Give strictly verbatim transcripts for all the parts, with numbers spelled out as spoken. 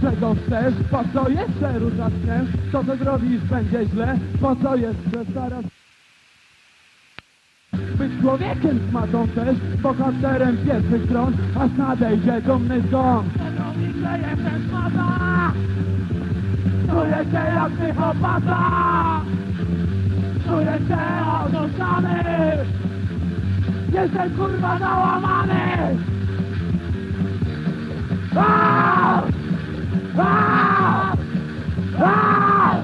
Czego chcesz? Po co jeszcze ruszasz się? To co zrobisz będzie źle. Po co jeszcze starasz być człowiekiem z matą też? Bohaterem pierwszych stron, aż nadejdzie dumny zgon. Robi się jestem szmata. Czuję się jak psychopata. Czuję się oduszany. Jestem kurwa załamany. Aaaa! Aaaa! Aaaa!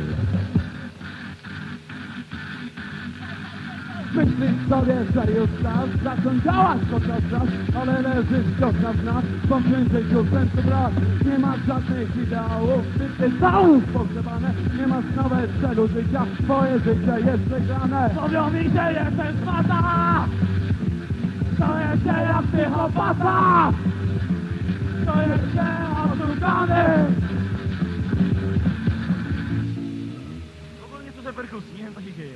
Myślisz sobie, że już czas zacząć działać podczas czas, ale leżysz wciąż na dna, po tym życiu w końcu brak. Nie masz żadnych ideałów, ty całów pogrzebane, nie masz nawet celu życia, twoje życie jest przegrane. Mówią mi, że jestem szmata, czuję się jak psychopata, czuję się oszukany. Ogólnie słyszę perkusji, nie wiem co się dzieje.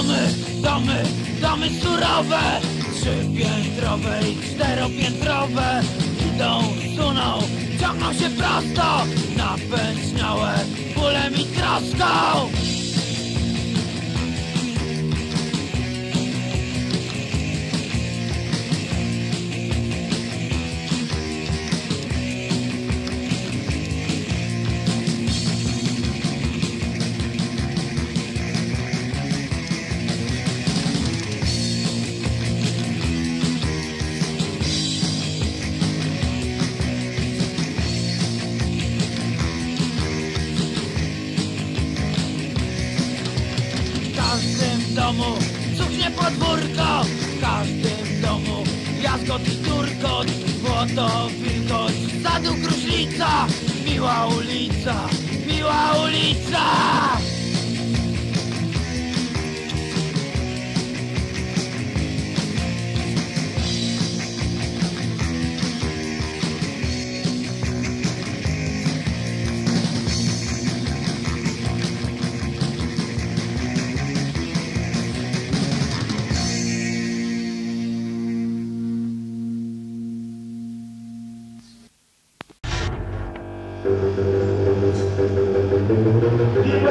Domy, domy, domy surowe, trzypiętrowe i czteropiętrowe. Idą, suną, ciągną się prosto, napęczniałe bólem i troską. W domu cuchnie podwórko, w każdym domu jazgot i turkot, błoto, wilgoć, sadu gruźlica, miła ulica, miła ulica. Yeah.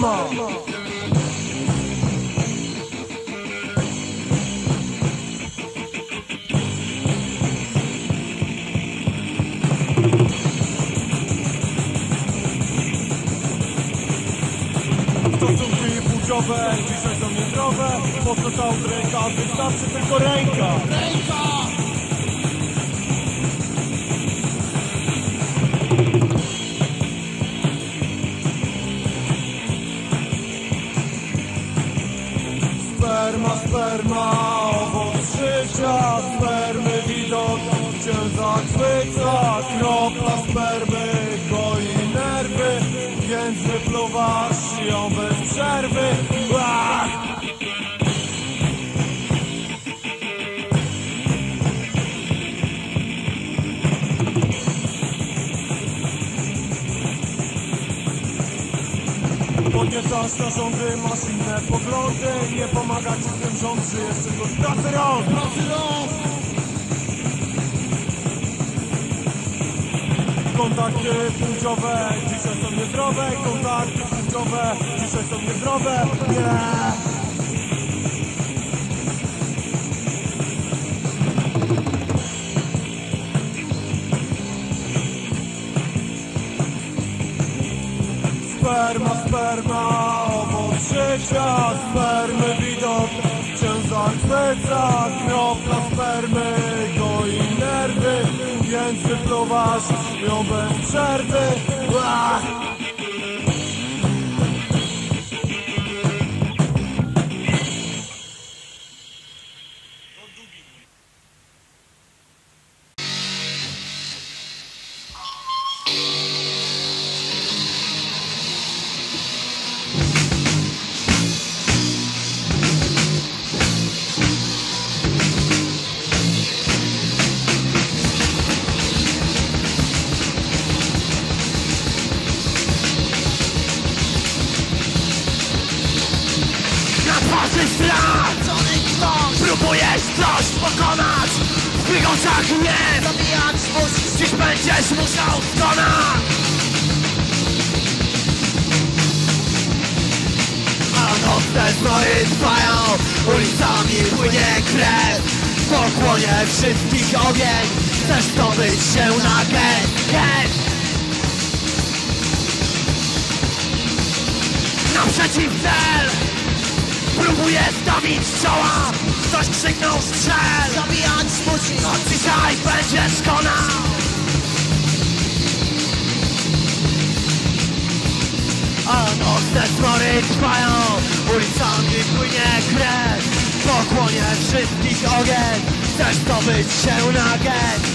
sperma. Stosunki płciowe dzisiaj są niezdrowe. Po co ta udręka? Wystarczy tylko ręka. Ręka! Sperma, sperma, owoc życia. Spermy widok cię zachwyca. Kropla spermy goi nerwy, więc wypluwasz ją bez przerwy. Ach! Podniecasz narządy, masz inne poglądy. Nie pomaga ci w tym rząd, żyjesz tylko z pracy rąk. Kontakty płciowe dzisiaj są niezdrowe. Kontakty płciowe dzisiaj są niezdrowe. Nie. Sperma, sperma, owoc życia. Spermy widok cię zachwyca. Kropla spermy goi nerwy, więc wypluwasz ją bez przerwy. Ach! Próbujesz coś pokonać, w twych oczach nie zabijać musisz, dziś będziesz musiał skonać. A nocne zmory trwają, ulicami płynie krew. W pokłonie wszystkich ogień, chcesz zdobyć się na gest, gest. Naprzeciw cel, próbuję stawić czoła. Ktoś krzyknął strzel, zabijać musisz, od dzisiaj będziesz konał. A nocne zmory trwają, ulicami płynie krew. W pokłonie wszystkich ogień, chcesz zdobyć się na gest.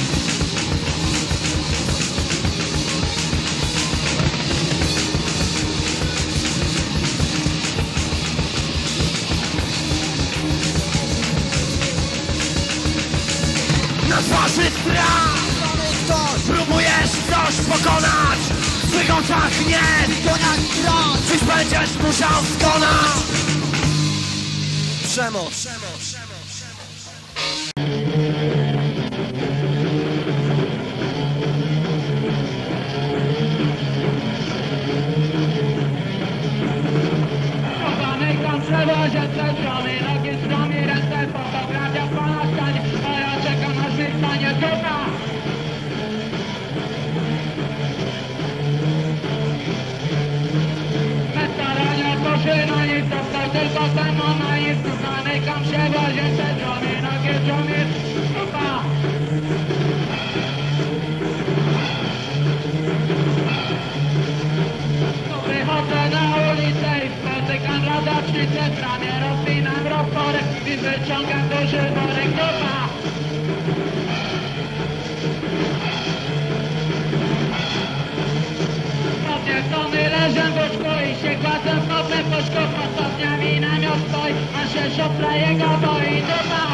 Na twarzy strach, próbujesz coś pokonać, w twych oczach nie, dziś będziesz musiał skonać. Przemoc, przemoc, przemoc, Kochanej przewozie te strony, nogi stromy, ręce fotografia w pana stanie, a ja czekam aż wystanie druga. Bez starania poszynę, nic został tylko samo na nic. Kochanej przewozie te strony, nogi stromy, druga. Wychodzę na ulicę i spotykam rodacznicę, w ramię rozpinam rozporek i wyciągam duży worek dupa. Podniecony leżę w łóżku i się kładzę w nowe puszku. Pod stopniami namiot stoi, a się szufla jego boi dupa.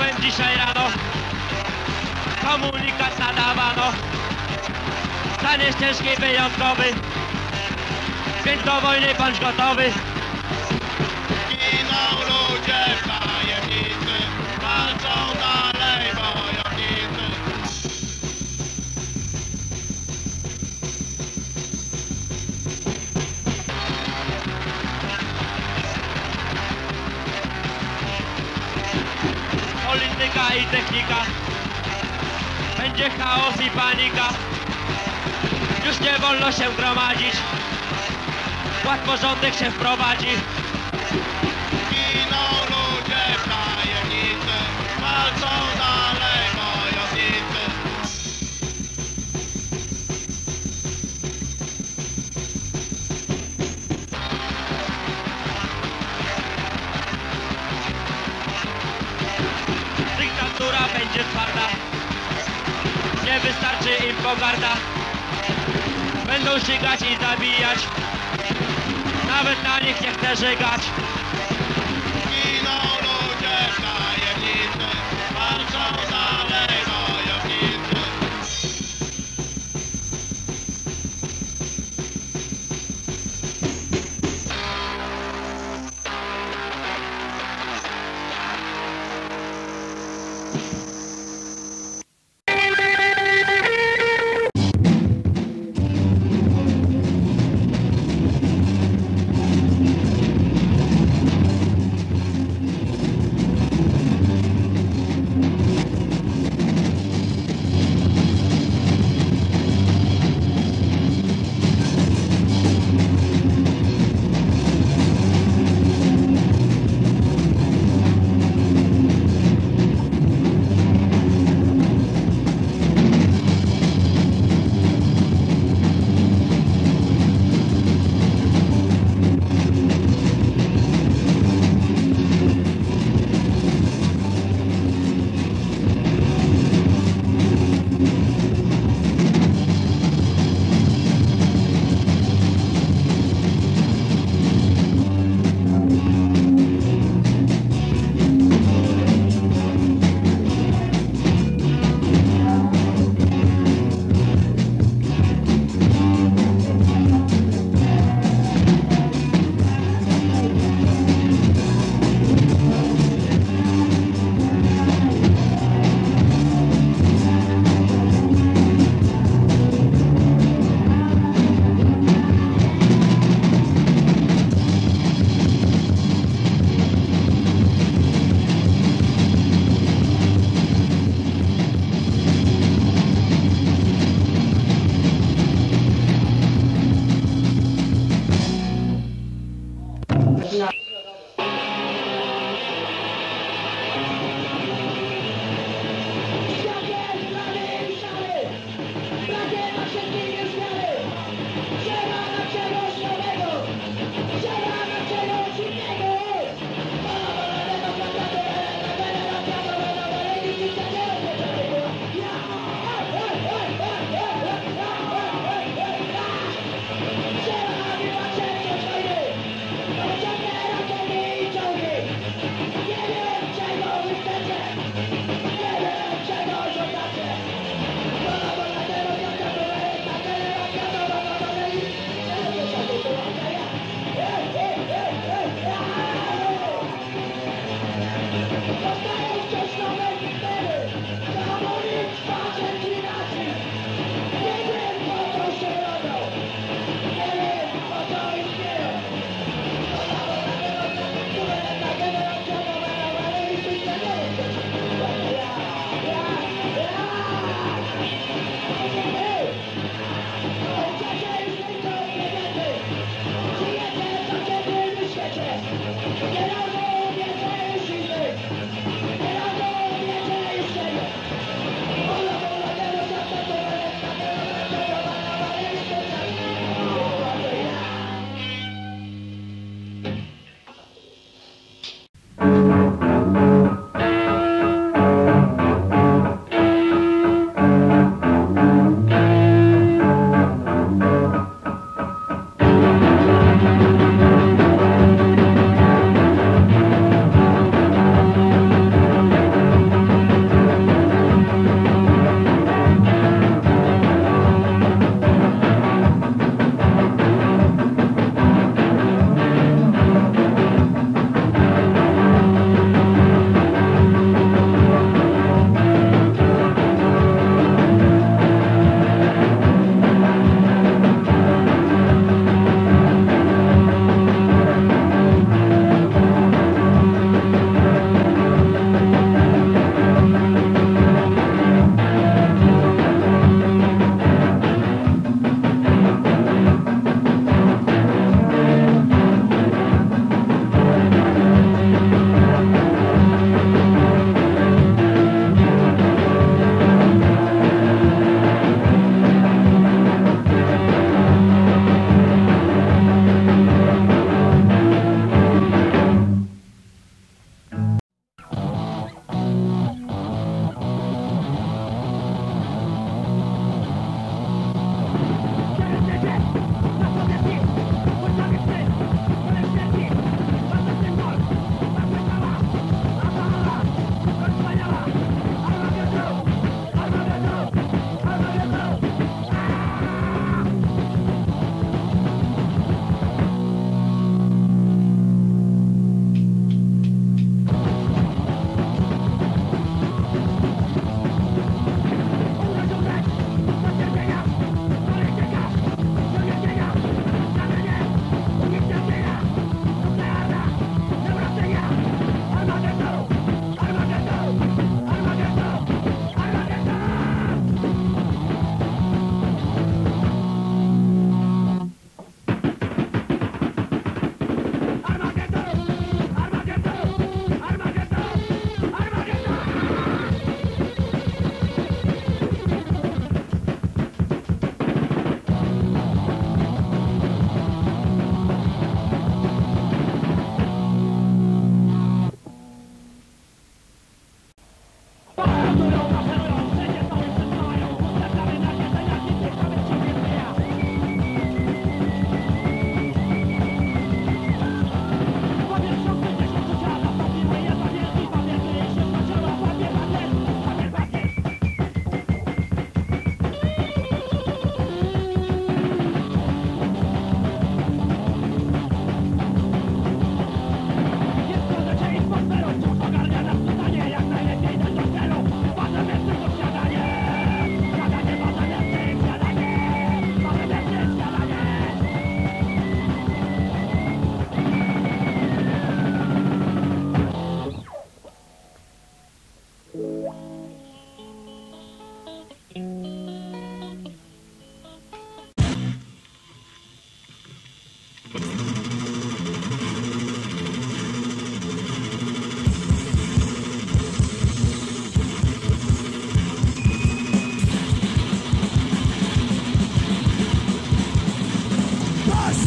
Słyszałem dzisiaj rano, komunikat nadawano. Stan jest ciężki i wyjątkowy, więc do wojny bądź gotowy. Giną ludzie w tajemnicy, walczą dalej wojownicy. Polityka i technika, będzie chaos i panika. Już nie wolno się gromadzić, ład porządek się wprowadzi. Giną ludzie w tajemnicy, walczą dalej wojownicy. Dyktatura będzie twarda, nie wystarczy im pogarda. Będą ścigać i zabijać, nawet na nich nie chcę żygać. Giną ludzie w tajemnicy, walczą dalej wojownicy.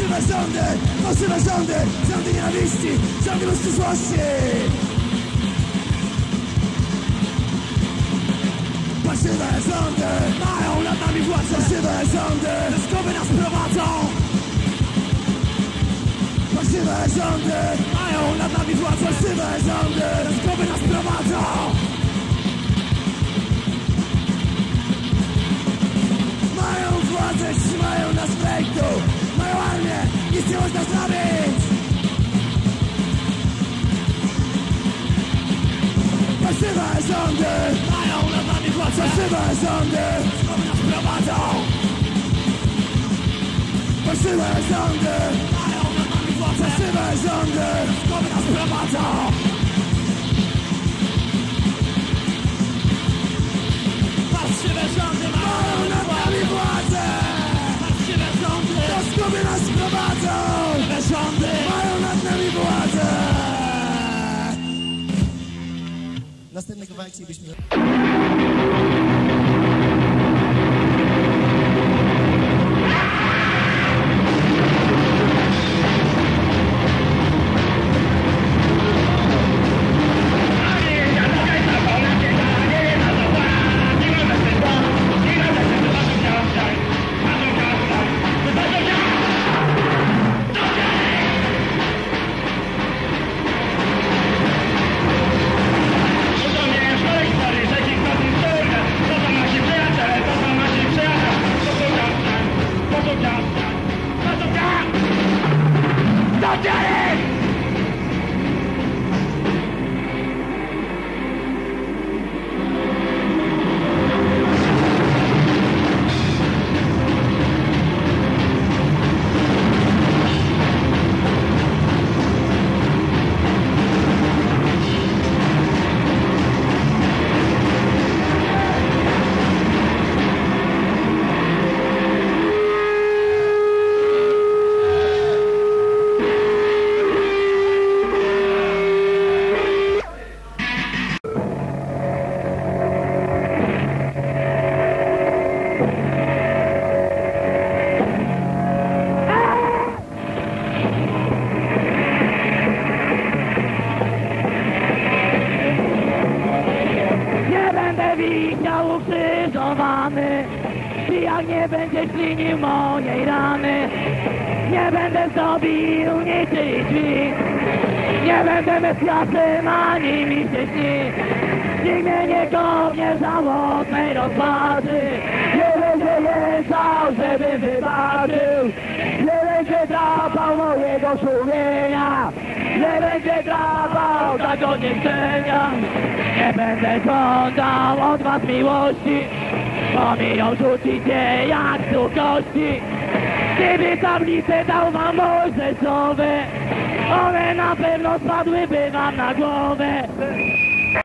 Fałszywe rządy, fałszywe rządy, rządy nienawiści, rządy bezczyszłości. Fałszywe rządy mają nad nami władzę. Fałszywe rządy do zguby nas prowadzą. Fałszywe rządy mają nad nami władzę. Fałszywe rządy do zguby nas prowadzą. Mają władzę, trzymają nas w ręku. Mają armię, nic nie można zrobić. Fałszywe rządy mają nad nami władzę. Fałszywe rządy znowu nas prowadzą. Fałszywe rządy mają nad nami władzę. Fałszywe rządy znowu nas prowadzą. Fałszywe rządy mają nad nami władzę. Fałszywe rządy do zguby nas prowadzą. Fałszywe rządy mają nad nami władzę. Następny kawałek chcielibyśmy... I jak nie będziesz klinił mojej rany, nie będę zdobił niczych drzwi. Nie będę Mesjaszem ani mi się śni. Nikt mnie nie kopnie w żałosnej rozpaczy. Nie będzie jęczał, żeby wybaczył. Nie będzie drapał mojego sumienia. Nie będzie drapał tak od niechcenia. Nie będę żądał od was miłości, bo mi ją rzucicie jak suchości. Gdyby tablice dał wam Mojżeszowe, one na pewno spadłyby wam na głowę.